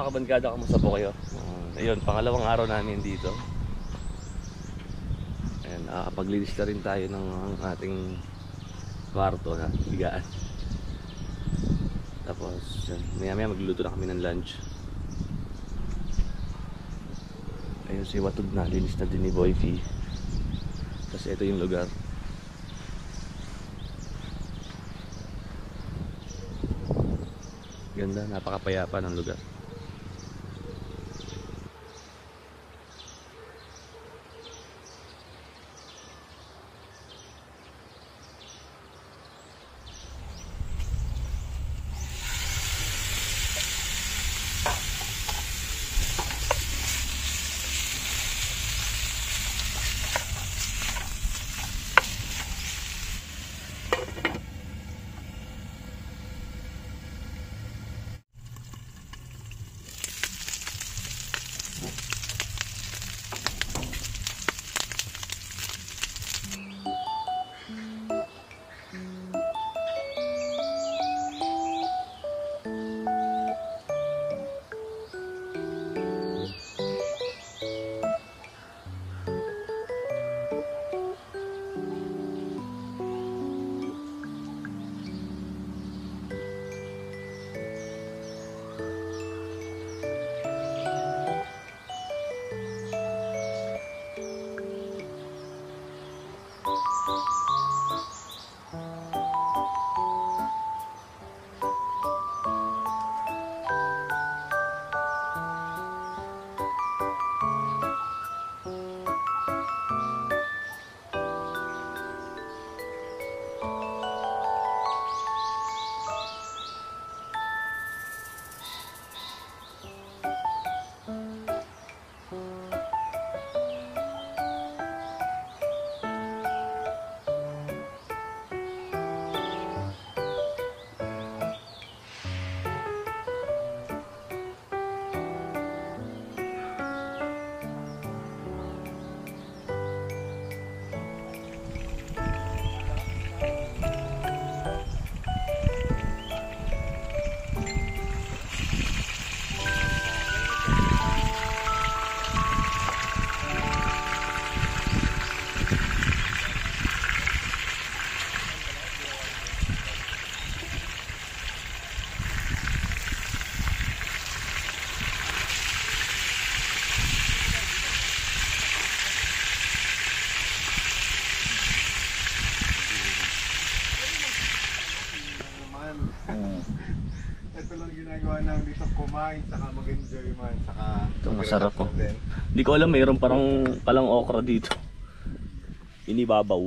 kabankada, kamusta po kayo? Ayun, pangalawang araw namin dito. Ayan, paglinis na rin tayo ng ating kwarto na bigaan. Tapos maya maya magluluto na kami ng lunch. Ayun si Watod na, linis na din ni Boy F. Kasi ito yung lugar. Ganda, napakapayapa ng lugar. Ito lang ginagawa namin dito, kumain, saka mag-enjoy man, saka ito masarap po. Hindi ko alam, mayroon palang okra dito. Inibabaw.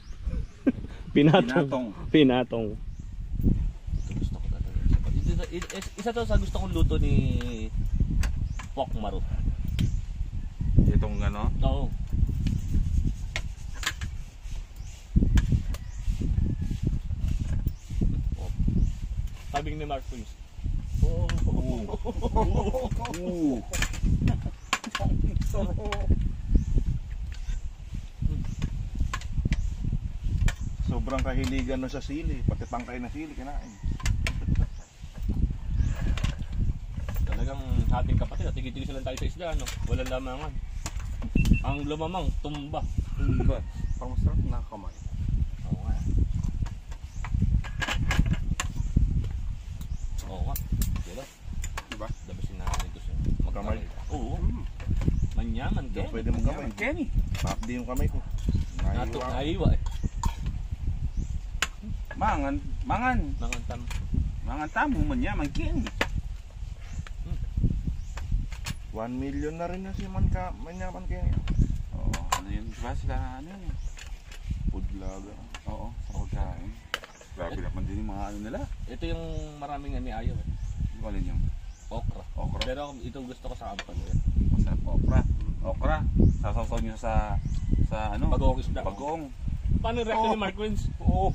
Pinatong. Gusto ko talaga. Isa to sa gusto kong luto ni Pokmaro. Itong ano? Oo. Sabi ni Mark Prince. Sobrang kahiligan no sa sili, pati pangkay na sili kinain. Talagang ating kapatid, tigil-tigil lang tayo sa isda, no? Walang lamangan. Ang lumamang, tumba. Parang masarap na kamay. Oo nga. Oo nga. Diba? Diba? Dabasin na natin ito sa Kamay? Oo. Manyaman, Ken. Pwede mong kamay. Kenny. Pakdi yung kamay ko. Naiwa eh. Mangan tamo manyaman Kenny. 1 million na rin na si Manyaman Kenny. Oo, ano yun? Diba sila ano yun? Food vlogger. Oo, sa pagkain. Grabe naman din yung mga ano nila. Ito yung maraming ayaw eh. Hindi ko alin yung Okra. okra. Pero ito gusto ko sa kampan. Masarap okra. Okra. Sasaw-saw nyo sa ano? Bagoong isda. Bagoong. Paano reaction ni Mark Wins? Oo.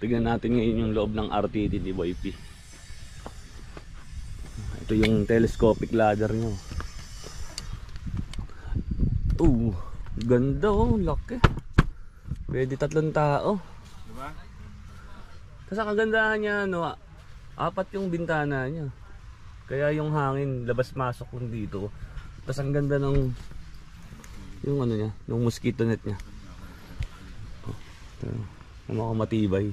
Tignan natin ngayon yung loob ng RTD ni Boy P. Ito yung telescopic ladder nyo. Ganda oh, laki. Pwede 3 tao. Diba? Kasi kagandahan niya, no, 4 yung bintana niya. Kaya yung hangin labas-masok kung dito. Tapos ang ganda ng yung ano niya, yung mosquito net niya. Ang matibay.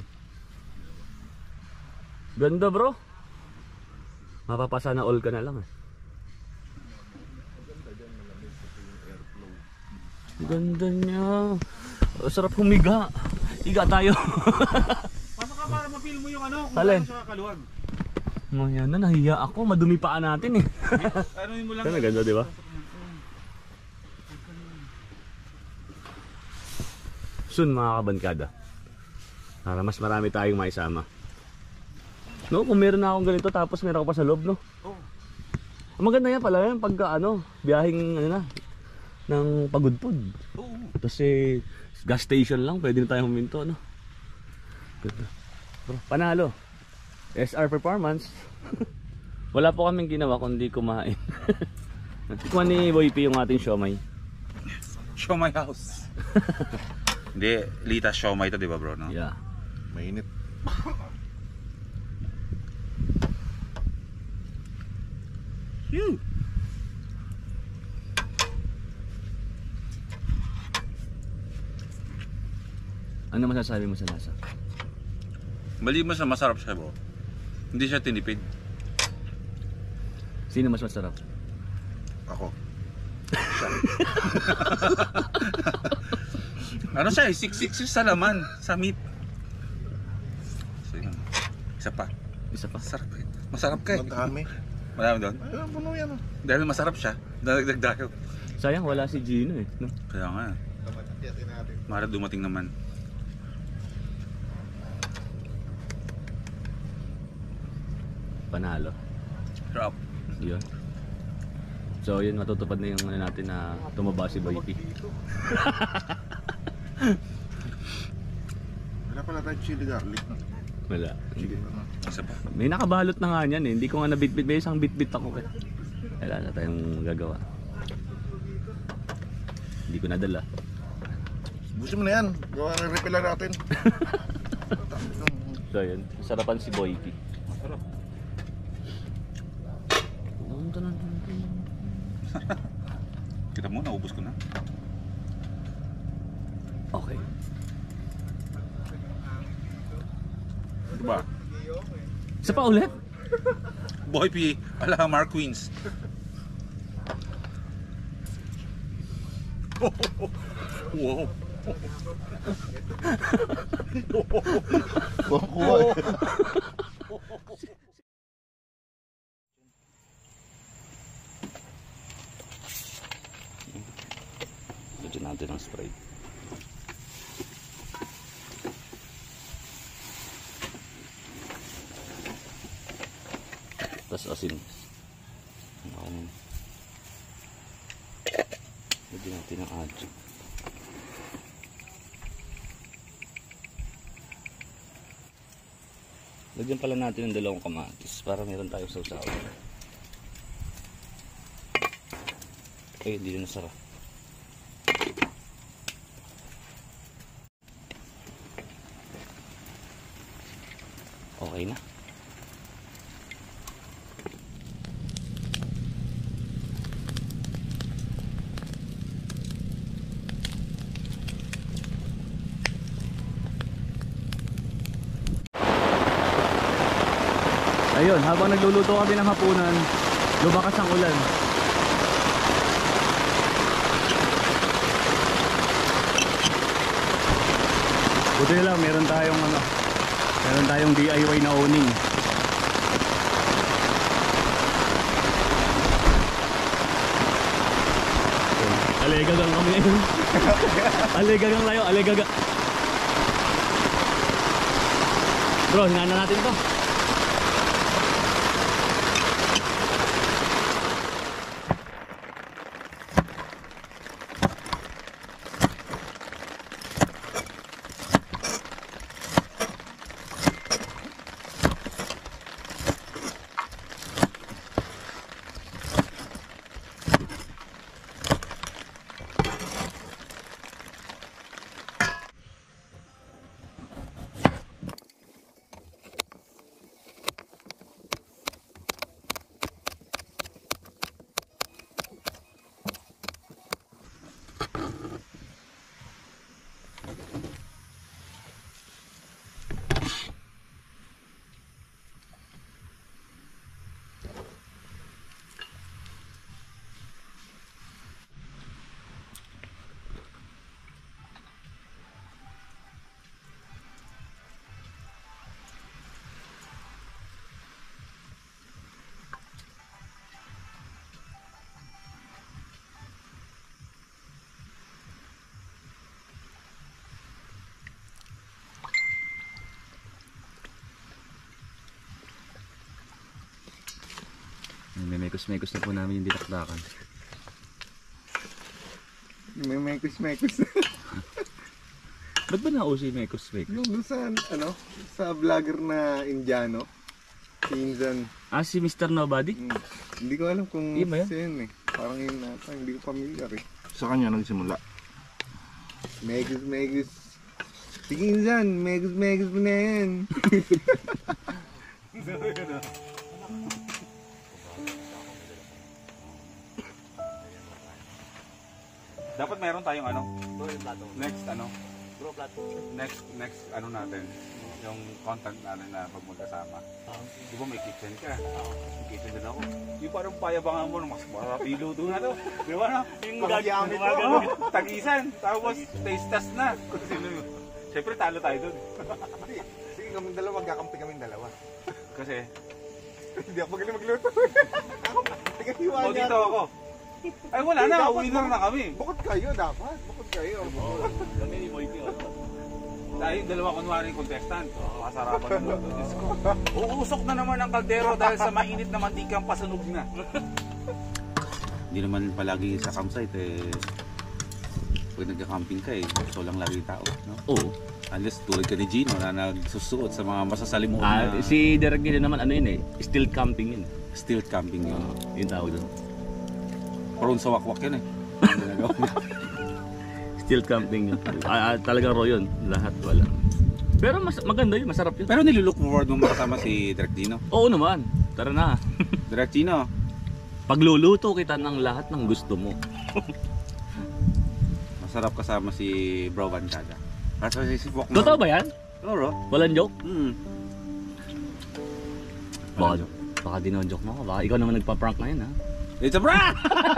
Ganda bro. Mapapasa na all ka na lang eh. Ganda niya. Sarap humiga. Higa tayo. Paano ka para ma-feel mo yung ano? Kung Alin? gaano siya kakaluwag? Yan na, nahiya ako. Madumi paan natin eh. Ano yun mo lang? Ganda, ganda diba? Soon mga kabankada, para mas marami tayong maisama. No, kung meron na akong ganito tapos meron ako pa sa loob, no? Oo. Maganda yan pala yan pagka ano, biyaheng ano na, ng pagudpod. Oo. Tapos gas station lang, pwede na tayong huminto, no? Ganda. Bro, panalo. SR performance. Wala po kaming ginawa kundi kumain. Kuha ni Boy P yung ating siomay. Show my house. Hindi, Lita siomay ito, di ba bro? No? Yeah. Mainit. Phew. Ano masasabi mo sa lasa? Maliban sa masarap siya bro, hindi siya tinipid. Sino mas masarap? Ako. Ano siya eh, 6-6 sa laman, sa meat. So yun, isa pa. Isa pa. Masarap eh. Masarap ka eh. Madami. Marami doon. Ayun, puno yan. Oh. Dahil masarap siya, dadagdag tayo. Sayang wala si Gino eh, no? Kaya nga. Mara dumating naman. Panalo. Sarap. Yun. So yun, matutupad na yung ano natin na tumaba si Boy P. Wala pala tayo chili garlic. Wala. Chili ano. Isa pa. May nakabalot na nga yan eh. Hindi ko nga nabitbit. May isang bitbit ako eh. Wala na tayong gagawa. Hindi ko nadala. Busin mo na yan. Gawa na refill lang natin. So yun, sarapan si Boy P. Masarap. Kita mo, naubos ko na. Okay. Diba? Isa pa ulit? Boy P, ala Mark Queens. Wow. Kuha. Lagyan natin ang spray. Tapos asin. Lagyan natin ang adjo. Lagyan pala natin ng 2 kamatis para meron tayong sausawan. Ay, hindi na nasara. Okay na. Ayun, habang nagluluto kami ng hapunan, lumakas ang ulan. Buti lang, meron tayong DIY na awning. Alegagang kami ngayon. Alegagang tayo, alegaga. Bro, hinana natin to. May mekos-mekos na po namin yung dinakdakan. May mekos-mekos. Ba't ba nauso yung mekos-mekos? Yung doon sa, ano, sa vlogger na Indiano. Pinsan. Ah, si Mr. Nobody? Hindi ko alam kung Iba yan? siya yun eh. Parang yun nata, hindi ko familiar eh. Sa kanya nagsimula. Megus. Sige Insan, megus mo na yan. Dapat meron tayong ano? Next ano? Next ano natin? Yung content natin na pag magkasama. Di ba may kitchen ka? May kitchen din ako. Yung parang payabangan mo mas marap iluto na to. Di ba no? Yung gagawin tagisan. Tapos taste test na. Kung sino yun. Siyempre talo tayo dun. Sige kaming dalawa, magkakampi kaming dalawa. Kasi Hindi ako magaling magluto. Tigahiwa o niya. dito ako. Ay wala na, winner na kami. Bukod kayo dapat. Bukod kayo. Kami ni Boy King. Dahil dalawa kunwari contestant. Masarapan ng luto. Diyos ko. Uusok na naman ang kaldero dahil sa mainit na mantikang pasunog na. Hindi naman palagi sa campsite eh. Pag nagka-camping ka eh, gusto lang lagi tao. No? Oo. Unless tulad ka ni Gino na nagsusuot sa mga masasalimuot na Si Derek Gino naman ano yun eh, still camping yun. still camping yun. Yung tawag doon. Prone sa wakwak yun eh. Still camping yun. Talagang raw yun, lahat wala. Pero maganda yun, masarap yun. Pero nilulook forward mo makasama si Direk Gino. Oo naman, tara na. Direk Gino, Pagluluto kita ng lahat ng gusto mo. masarap kasama si Bro Bancaga. At si Bokman. Totoo ba yan? Oo. Walang joke? Walang joke. Baka dinonjoke mo ako, baka ikaw naman nagpa-prank ngayon ha. It's a prank!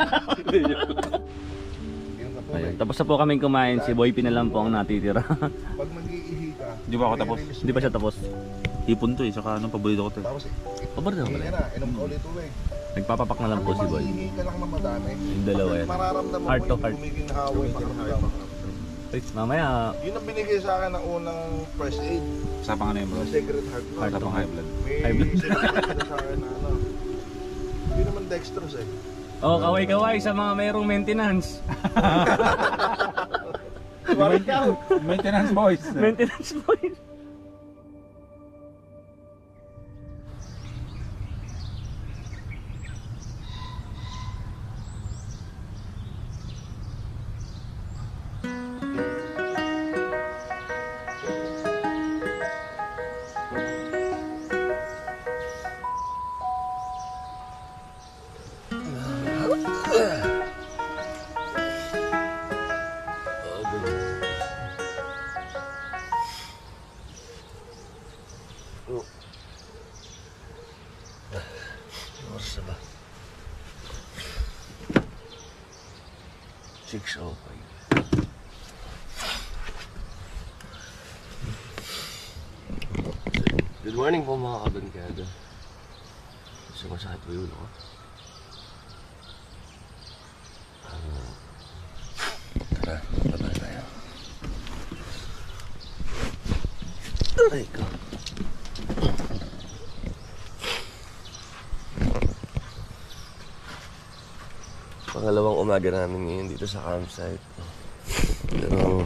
Ayun, tapos na po kaming kumain, si Boy P na lang po ang natitira. Pag mag-iihi ka. Di ba ako tapos? Hindi pa siya tapos. Hipon to eh, saka anong paborito ko to. Tapos Paborito ka ihi pala. ka na. Inom ka ulit uwi. Nagpapapak na lang po si Boy. Mag-iihi ka lang na madami. Yung dalawa yan. Mararamdaman Heart to mo heart. yung kumikinhawa yung pakiramdam. Ay, mamaya, Yun ang binigay sa akin ng unang first aid. Usapan ka na yun bro. Yung Sacred Heart. Heart of high blood. May High blood. sinasabi sa akin na ano. Hindi naman dextrose eh. oh kaway-kaway sa mga mayroong maintenance. Maintenance boys. Maintenance boys. Oras na ba? 6:05. Good morning po mga kabankada. Sumasakit po yung ulo ko. Tara, baba tayo. Aray ko. Pangalawang umaga namin ngayon dito sa campsite. Pero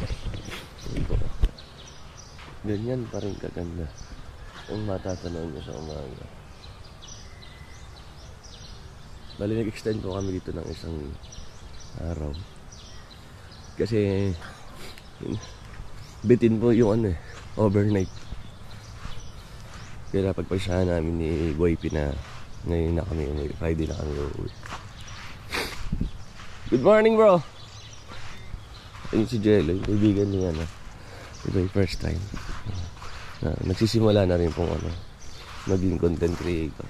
ganyan pa rin kaganda ang matatanaw nyo sa umaga. Bali nag-extend po kami dito ng isang araw. Kasi bitin po yung ano overnight. Kaya pagpasyahan namin ni Boy P na ngayon na kami umuwi. Friday na kami umuwi. Good morning bro! Ayun si Jello, yung kaibigan niya na. Ito yung first time. Nagsisimula na rin pong maging content creator.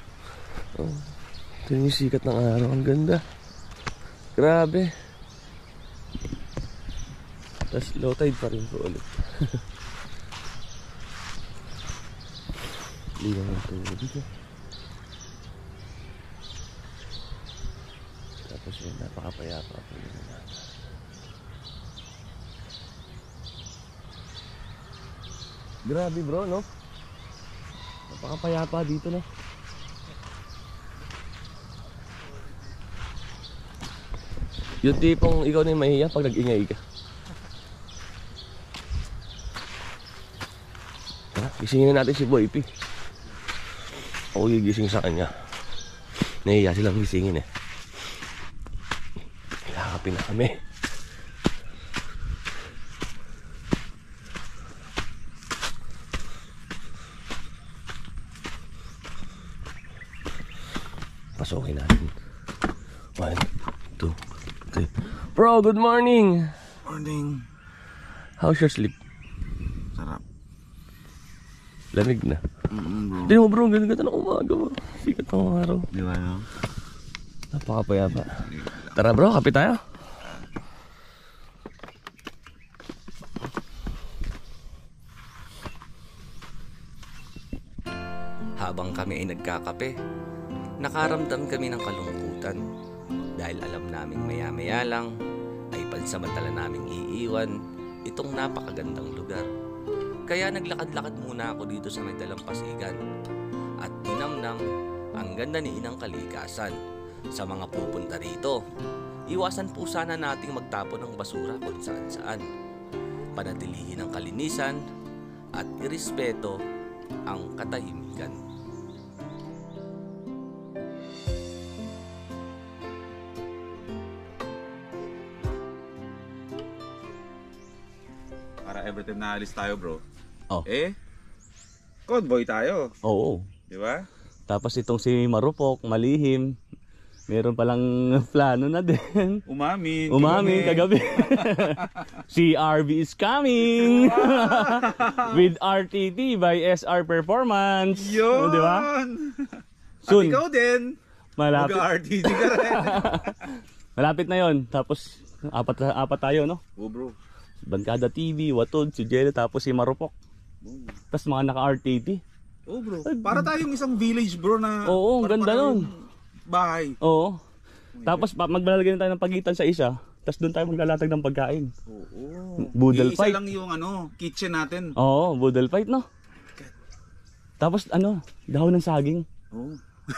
Ito yung sikat ng araw. Ang ganda. Grabe. Tapos low tide pa rin po ulit. Hindi naman ito dito. Tapos yun, napakapayapa po yun. Grabe bro, no? Napakapayapa dito, no? Yung tipong ikaw na yung mahiya pag nag-ingay ka. Tara, gisingin na natin si Boy P. Ako gigising sa kanya. Nahiya silang gisingin eh. Kakapin na kami. Pasukin natin. 1, 2, 3. Bro, good morning. Morning. How's your sleep? Sarap. Lamig na. Bro. Hindi mo bro, ganda ng umaga mo. Sikat ng araw. Di ba no? Napakapayapa. Tara bro, kape tayo. Habang kami ay nagkakape, nakaramdam kami ng kalungkutan dahil alam naming maya-maya lang ay pansamantala naming iiwan itong napakagandang lugar. Kaya naglakad-lakad muna ako dito sa may dalampasigan at dinamnam ang ganda ni Inang Kalikasan. Sa mga pupunta rito, iwasan po sana nating magtapon ng basura kung saan-saan. Panatilihin ang kalinisan at irespeto ang katahimikan. Para every time na alis tayo bro. Oh. Convoy tayo. Oo. Di ba? Tapos itong si Marupok, malihim. Meron palang plano na din. Umamin Kagabi. Si RV is coming. With RTT by SR Performance. Yun! Di ba? At ikaw din. Malapit. Mag-RTG ka rin. Malapit na yon. Tapos apat tayo, no? Oh bro. Bankada TV, Watod, si Jello, tapos si Marupok. Tapos mga naka-RTT. Oh bro. Para tayong isang village bro na... Oo, ang ganda nun. Bahay. Oo. Tapos maglalagay na tayo ng pagitan sa isa. Tapos doon tayo maglalatag ng pagkain. Oo. Boodle Iisa fight. lang yung kitchen natin. Oo, boodle fight, no? Tapos dahon ng saging. Oo.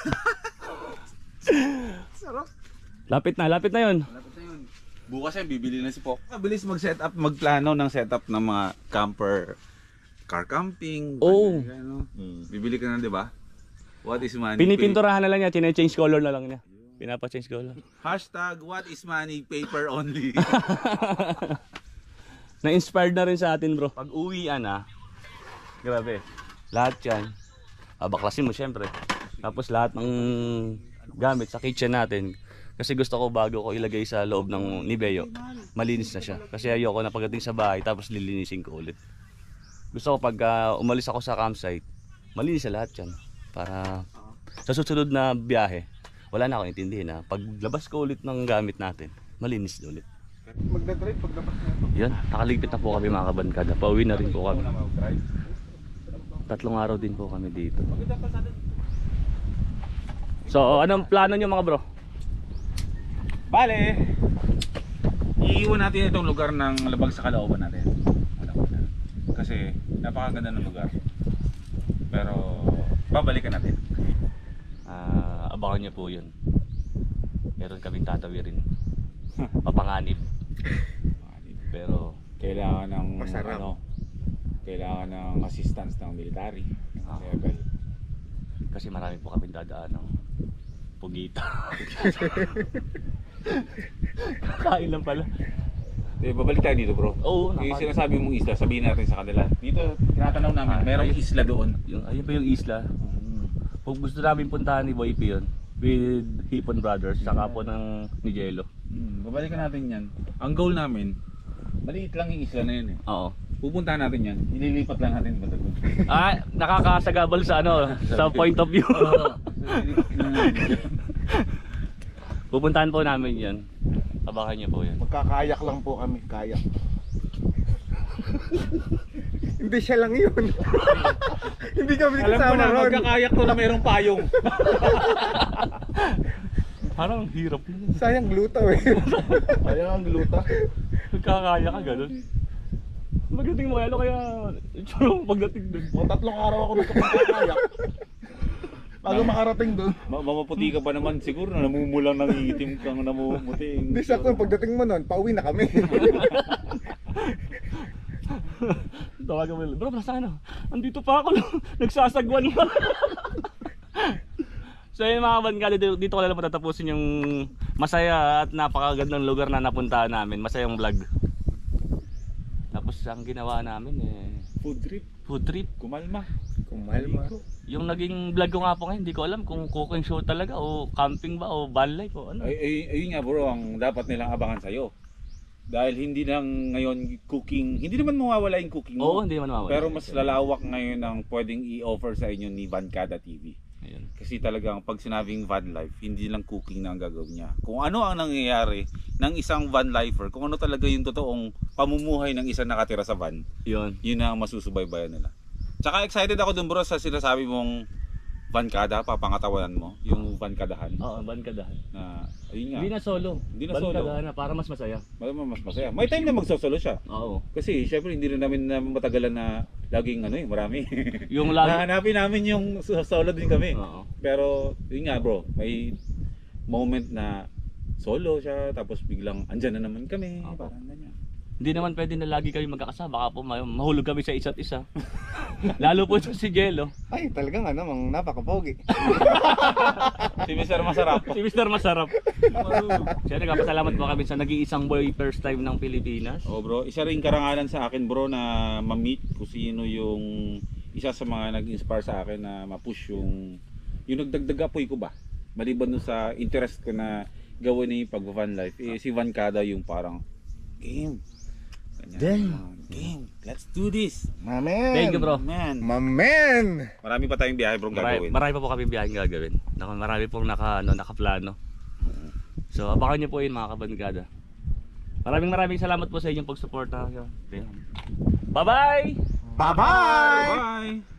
Sarap. Lapit na yun. Lapit na yun. Bukas yan, bibili na si Pok. Mabilis mag-setup, magplano ng setup ng mga camper, car camping. Oo. Bibili ka na, di ba? What is money? Pinipinturahan na lang niya, change color na lang niya. Pinapa-change color. Hashtag what is money, paper only. Na-inspired na rin sa atin, bro. Pag uwian grabe. Lahat yan. Baklasin mo syempre. Tapos lahat ng gamit sa kitchen natin. Kasi gusto ko bago ko ilagay sa loob ng Niveo, malinis na siya. Kasi ayoko na pagdating sa bahay tapos lilinisin ko ulit. Gusto ko pag umalis ako sa campsite, malinis na lahat yan. Para sa susunod na biyahe, wala na akong intindihin paglabas ko ulit ng gamit natin, malinis na ulit. Magdadrive paglabas na ito. Yan, nakaligpit na po kami mga kabankada. Pauwi na rin po kami. 3 araw din po kami dito. So, anong plano nyo mga bro? Bale, iiwan natin itong lugar ng labag sa kalooban natin. Kasi napakaganda ng lugar. Pero babalikan natin. Abangan nyo po yun. Meron kaming tatawirin. Mapanganib. Pero Kailangan ng Masarap. kailangan ng assistance ng military. Level. kasi marami po kaming dadaan ng pugita. Kain lang pala. Babalik tayo dito bro. Oo, Yung sinasabi mong isla, sabihin natin sa kanila. Dito, tinatanaw namin, merong isla doon. Ayun pa yung isla. Kung gusto namin puntahan ni Boy P yun, with Hipon Brothers, saka po ng ni Jello. Babalikan natin yan. Ang goal namin, maliit lang yung isla na yun eh. Oo. Pupuntahan natin yan, ililipat lang natin ba doon. Nakakasagabal sa sa point of view. Pupuntahan po namin yan. Abangan niyo po yan. Magkakayak lang po kami, kayak. Hindi siya lang yun. Hindi kami Alam ko kasama na, ron. magkakayak to na mayroong payong. Parang hirap na. Sayang glutaw eh. Ayaw ang gluta. Nagkakaya ka ganun. Magating mo kaya itsura mo pagdating dun. O 3 araw ako nagkapagkakayak. bago makarating doon. Mamaputi ka pa naman siguro na namumulang nangingitim kang namumuti. Hindi, sakto pagdating mo noon, pauwi na kami. Tawagan mo, bro, nasaan ano? Andito pa ako, nagsasagwan pa. So yun mga kabangkada, dito ko lang patatapusin yung masaya at napakagandang lugar na napuntahan namin. Masayang vlog. Tapos ang ginawa namin food trip. Kumalma. Yung naging vlog ko nga po ngayon, hindi ko alam kung cooking show talaga o camping ba o van life o ano. Ayun nga bro, ang dapat nilang abangan sa'yo. Dahil hindi lang ngayon cooking, hindi naman mawawala yung cooking mo. Oo, hindi naman mawawala. Pero mas lalawak ngayon ang pwedeng i-offer sa inyo ni Vancada TV. Ayun. Kasi talagang pag sinabing van life, hindi lang cooking na ang gagawin niya. Kung ano ang nangyayari ng isang van lifer, kung ano talaga yung totoong pamumuhay ng isang nakatira sa van, yun ang masusubaybayan nila. Tsaka excited ako dun bro sa sinasabi mong Vancada, papangatawanan mo, yung Vancadahan. Oo, Vancadahan. Na, ayun nga. Hindi na solo. Hindi na solo. Vancadahan na para mas masaya. Mas masaya. May time na magsosolo siya. Oo. Kasi syempre hindi rin namin matagalan na laging marami. Yung lagi. Hanapin namin yung solo din kami. Oo. Pero yun nga bro, may moment na solo siya tapos biglang andyan na naman kami. Oo. Parang ganyan. Hindi naman pwede na lagi kami magkakasama. Baka po mahulog kami sa isa't isa. Lalo po ito si Jello. Ay, talagang napaka-pogi. Si Mr. Masarap. Si Mr. Masarap. Siya, nagpapasalamat po kami sa nag-iisang boy first time ng Pilipinas. Oh bro, isa ring karangalan sa akin bro na ma-meet kung sino yung isa sa mga nag-inspire sa akin na ma-push yung nagdagdag apoy ko ba. Maliban dun sa interest ko na gawin ni pag-van life, si Vancada yung parang game. Game. Let's do this. Mamen. Thank you bro. Man. Mamen. Marami pa tayong biyahe bro gagawin. Marami pa po kami biyaheng gagawin. Marami pong nakaplano. So abangan niyo po yun mga kabangkada. Maraming salamat po sa inyong pagsuporta. Bye bye! Bye-bye. Bye.